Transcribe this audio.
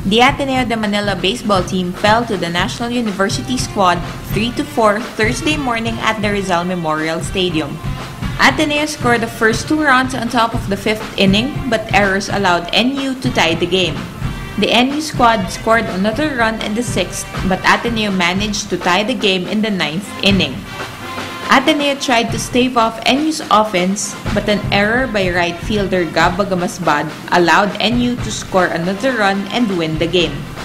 The Ateneo de Manila baseball team fell to the National University squad 3-4 Thursday morning at the Rizal Memorial Stadium. Ateneo scored the first 2 runs on top of the 5th inning, but errors allowed NU to tie the game. The NU squad scored another run in the 6th, but Ateneo managed to tie the game in the 9th inning. Ateneo tried to stave off NU's offense, but an error by right fielder Gab Bagamasbad allowed NU to score another run and win the game.